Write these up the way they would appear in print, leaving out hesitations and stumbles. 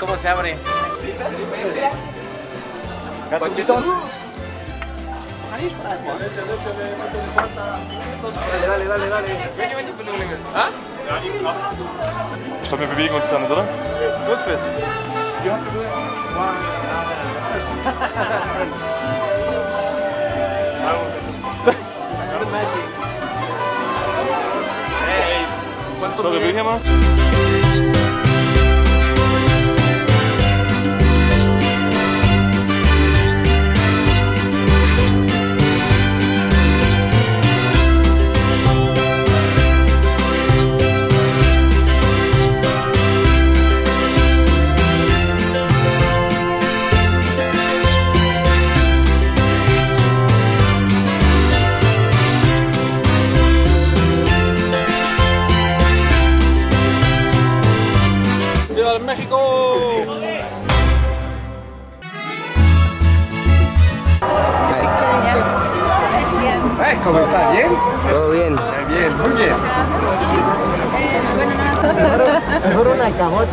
cómo se abre. Dale. ¿Ah? Stoppen wir bewegen uns damit, oder? Gut fit. So, wir bewegen mal. ¡México! ¿Cómo estás? ¿Bien? Todo bien. Bien, muy bien. Mejor una cajota.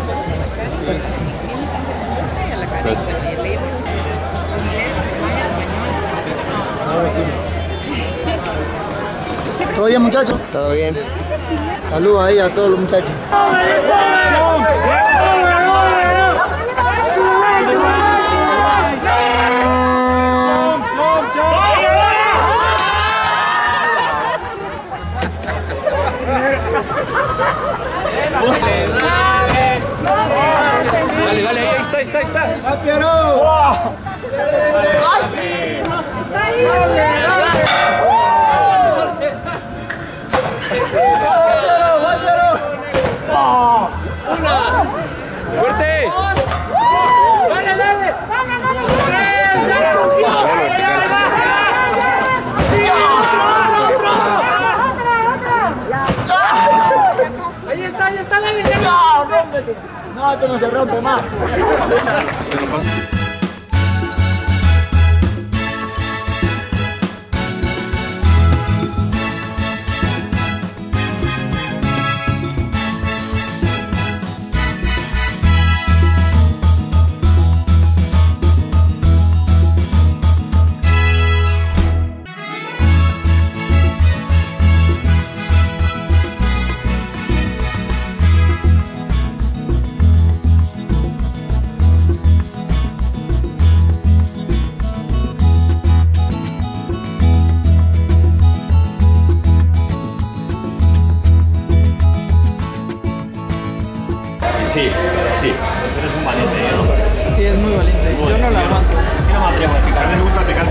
¿Todo bien, muchachos? Todo bien. Saludos ahí a todos los muchachos. Dale, ahí está. ¡Ah, Piero! ¡Fuerte! ¡Dale! Ahí está, dale. No, esto no se rompe más. Sí, eres un valiente, ¿no? Sí, es muy valiente. Yo no la aguanto. Yo no me atrevo a picar, a mí me gusta picar.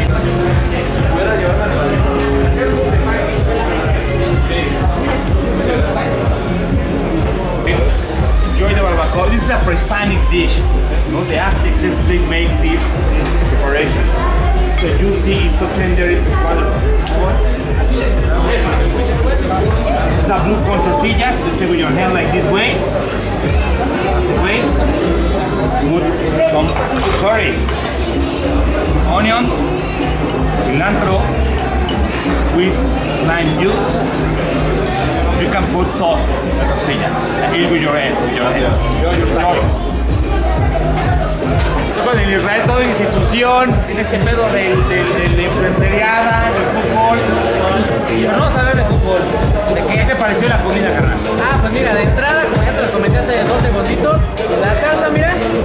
Enjoy the barbacoa. This is a pre-Hispanic dish. No, the Aztecs they make this preparation. So juicy, it's so tender, it's wonderful. This is a blue corn tortillas. You take with your hand like this way. Put some curry, onions, cilantro, squeeze lime juice. You can put sauce in the tortilla and eat with your hand. Con el Israel todo institución, en este pedo de empresariada, del fútbol. No vamos a hablar de fútbol. ¿Qué te pareció la comida, carnal? Ah, pues mira, de entrada, como ya te lo comenté hace 2 segunditos, la salsa, mira,